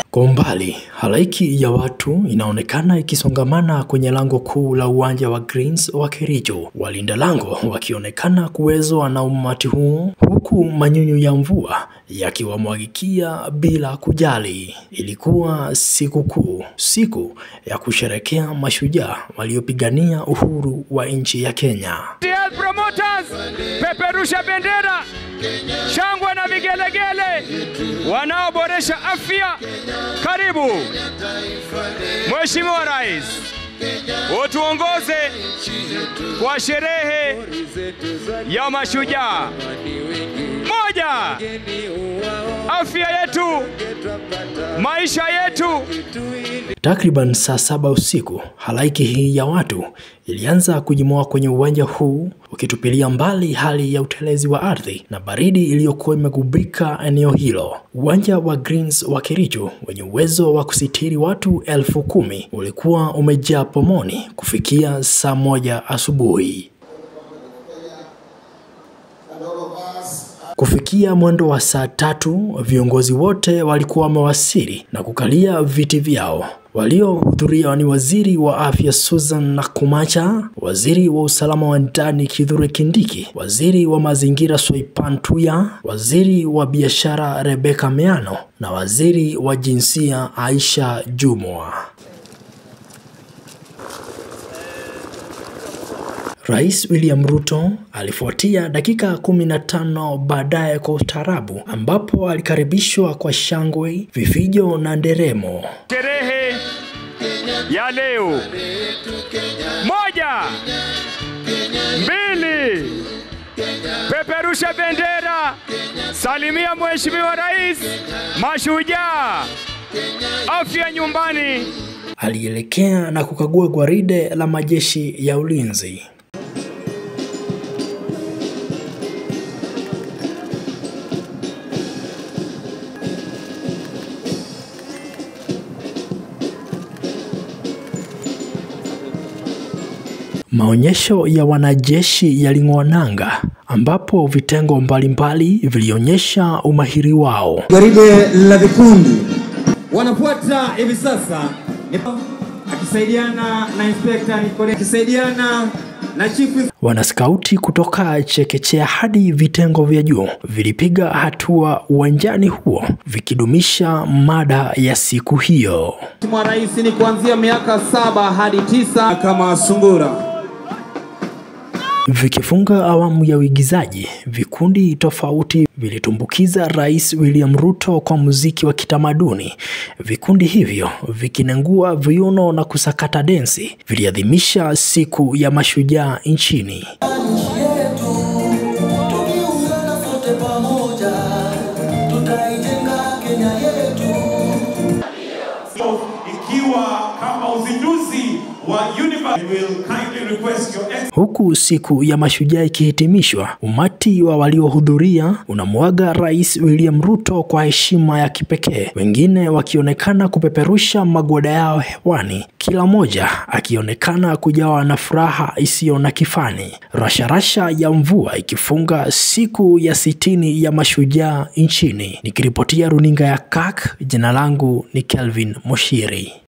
Kwa umbali, halaiki ya watu inaonekana ikisongamana kwenye lango kuu la uwanja wa Greens wa Kericho. Walinda lango wakionekana kuwezwa na umati huu, huku manyunyu ya mvua yakiwamwagikia bila kujali. Ilikuwa siku kuu, siku ya kusherehekea mashujaa waliopigania uhuru wa nchi ya Kenya. Promoters, peperusha bendera, shangwe na vigelegele, wanaoboresha afya. Karibu Mheshimiwa Rais, utuongoze kwa sherehe ya mashujaa. Moja, afya yetu, maisha yetu. Takriban saa 7 usiku, halaiki hii ya watu ilianza kujimoa kwenye uwanja huu, ukitupilia mbali hali ya utelezi wa ardhi na baridi iliyokuwa imegubika eneo hilo. Uwanja wa Greens wa Kericho wenye uwezo wa kusitiri watu 10,000 ulikuwa umejaa pomoni kufikia saa 1 asubuhi. Kufikia mwendo wa saa 3, viongozi wote walikuwa wamewasili na kukalia viti vyao. Waliohudhuria ni Waziri wa Afya Susan Nakumacha, Waziri wa Usalama wa Ndani Kithure Kindiki, Waziri wa Mazingira Soipan Tuya, Waziri wa Biashara Rebecca Meano na Waziri wa Jinsia Aisha Jumwa. Rais William Ruto alifuatia dakika 15 baadaye kwa ustaarabu, ambapo alikaribishwa kwa shangwe, vifijo na nderemo. Sherehe ya leo. 1, 2, peperusha bendera, salimia Mheshimiwa Rais, mashujaa, afya nyumbani. Alielekea na kukagua gwaride la majeshi ya ulinzi. Maonyesho ya wanajeshi yaling'oa nanga, ambapo vitengo mbalimbali vilionyesha umahiri wao. Gwaride la vikundi wanafuata hivi sasa, akisaidiana na Inspector Nicole, akisaidiana na Chief. Wanaskauti kutoka chekechea hadi vitengo vya juu vilipiga hatua uwanjani huo, vikidumisha mada ya siku hiyo. Mheshimiwa Rais ni kuanzia miaka 7 hadi 9 kama sungura. Vikifunga awamu ya uigizaji, vikundi tofauti vilitumbukiza Rais William Ruto kwa muziki wa kitamaduni. Vikundi hivyo vikinengua viuno na kusakata densi viliadhimisha siku ya mashujaa nchini. Huku siku ya mashujaa ikihitimishwa, umati wa waliohudhuria unamwaga Rais William Ruto kwa heshima ya kipekee, wengine wakionekana kupeperusha magwada yao hewani, kila moja akionekana kujawa na furaha isiyo na kifani. Rasharasha ya mvua ikifunga siku ya 60 ya mashujaa nchini. Nikiripotia runinga ya KAK, jina langu ni Kelvin Moshiri.